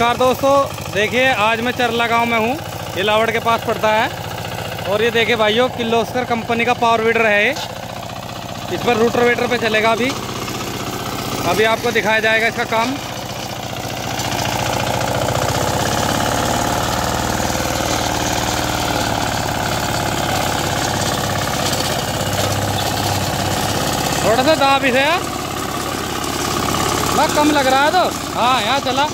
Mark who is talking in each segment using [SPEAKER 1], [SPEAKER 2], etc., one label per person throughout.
[SPEAKER 1] नमस्कार दोस्तों, देखिए आज मैं चरला गांव में हूँ। ये लावड़ के पास पड़ता है। और ये देखिए भाइयों, किर्लोस्कर कंपनी का पावर वीडर है ये। इस पर रूटरवेटर पे चलेगा। अभी आपको दिखाया जाएगा इसका काम। थोड़ा सा दाब इसे यार, कम लग रहा है तो हाँ यहाँ चला।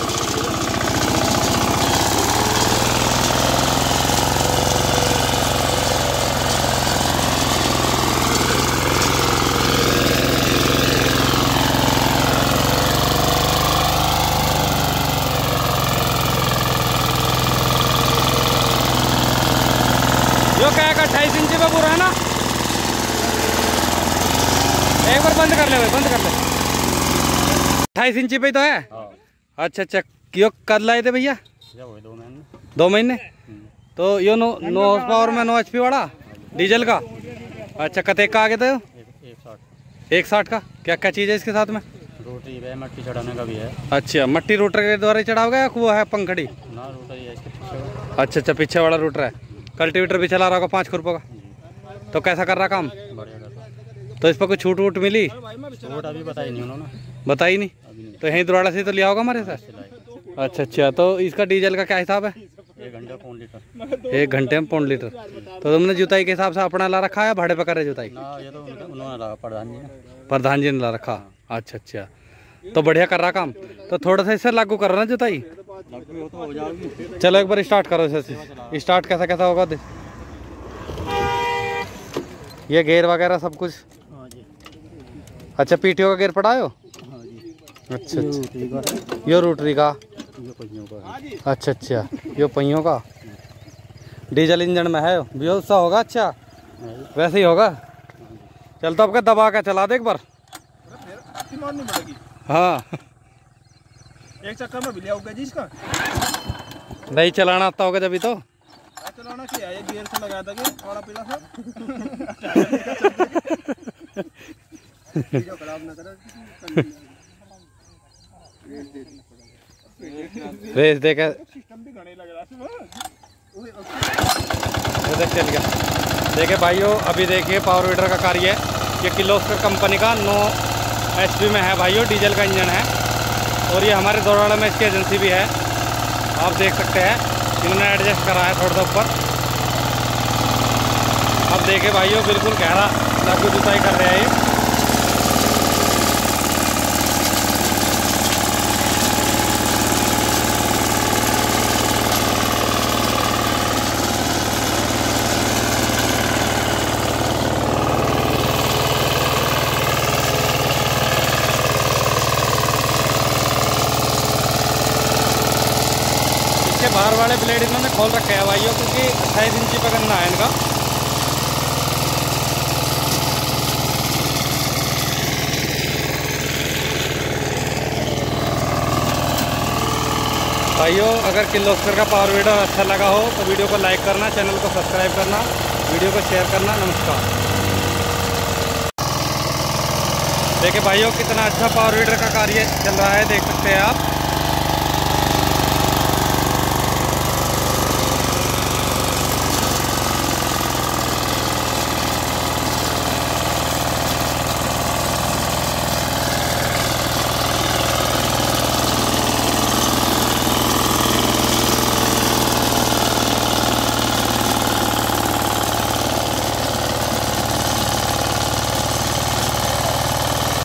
[SPEAKER 1] यो क्या का 28 इंची का पूरा है ना। एक बार बंद कर ले भाई, बंद कर ले। 28 इंची पे तो है। अच्छा अच्छा, क्यों कद लाए थे भैया? 2 महीने। तो यो 9 हॉर्स पावर में 9 HP वाला डीजल का। अच्छा, कते का आगे थे? 160 का। क्या क्या चीज़ है इसके साथ में?
[SPEAKER 2] रोटरी है, मट्टी चढ़ाने का भी है।
[SPEAKER 1] अच्छा, मट्टी रूटर के द्वारा चढ़ाओगे या वो है पंखड़ी?
[SPEAKER 2] ना, रोटर ही है इसके पीछे।
[SPEAKER 1] अच्छा अच्छा, पीछे वाला रूटर है। कल्टीवेटर भी चला रहा होगा 5 खुरपों का। तो कैसा कर रहा काम?
[SPEAKER 2] बढ़िया कर रहा।
[SPEAKER 1] तो इस पर कुछ छूट वूट मिली?
[SPEAKER 2] छूट अभी बताई नहीं उन्होंने।
[SPEAKER 1] बताई नहीं? तो यहीं द्वारा से तो लिया होगा हमारे साथ। अच्छा अच्छा, तो इसका डीजल का क्या हिसाब है?
[SPEAKER 2] 1 घंटे 5 लीटर।
[SPEAKER 1] 1 घंटे में 5 लीटर। तो तुमने जुताई के हिसाब से अपना ला रखा है, भाड़े पे कर रहे जुताई?
[SPEAKER 2] ना, ये तो उन्होंने लगा,
[SPEAKER 1] प्रधान जी ने ला रखा। अच्छा अच्छा, तो बढ़िया कर रहा काम। तो थोड़ा सा इससे लागू कर रहा ना जुताई।
[SPEAKER 2] तो हो जाएगी।
[SPEAKER 1] चलो एक बार स्टार्ट करो इसे। स्टार्ट कैसा कैसा होगा? ये गेयर वगैरह सब कुछ?
[SPEAKER 2] हाँ जी।
[SPEAKER 1] अच्छा, पीटीओ का गेयर पड़ा हो?
[SPEAKER 2] हाँ जी।
[SPEAKER 1] अच्छा अच्छा, यो रोटरी का।
[SPEAKER 2] ये पहियों का।
[SPEAKER 1] अच्छा अच्छा, यो पहियों का। डीजल इंजन में है यो, सा होगा। अच्छा, वैसे ही होगा। चल तो आपका दबा के चला दे एक बार।
[SPEAKER 3] मारनी पड़ेगी।
[SPEAKER 1] हाँ,
[SPEAKER 3] एक चक्कर में भी लिया होगा जी इसका।
[SPEAKER 1] नहीं चलाना आता होगा जब तो।
[SPEAKER 3] चलाना क्या है, ये गियर से लगा देंगे थोड़ा पीला सा। खराब ना करे।
[SPEAKER 1] रेस दे के
[SPEAKER 3] सिस्टम भी घने लग रहा है।
[SPEAKER 1] चल गया। देखिए भाइयों, अभी देखिए पावर वीडर का कार्य है। ये किर्लोस्कर कंपनी का 9 HP में है भाइयों, डीजल का इंजन है। और ये हमारे दौराड़ा में इसकी एजेंसी भी है, आप देख सकते हैं। इन्होंने एडजस्ट करा है थोड़ा सा ऊपर। अब देखिए भाइयों, बिल्कुल गहरा लागू जुताई कर रहे हैं ये। बाहर वाले ब्लेड इन्होंने खोल रखे हैं भाइयों, क्योंकि 28 इंची पे गन्ना है इनका। भाइयों, अगर किर्लोस्कर का पावर वीडर अच्छा लगा हो तो वीडियो को लाइक करना, चैनल को सब्सक्राइब करना, वीडियो को शेयर करना। नमस्कार। देखिए भाइयों, कितना अच्छा पावर वीडर का कार्य चल रहा है, देख सकते हैं आप।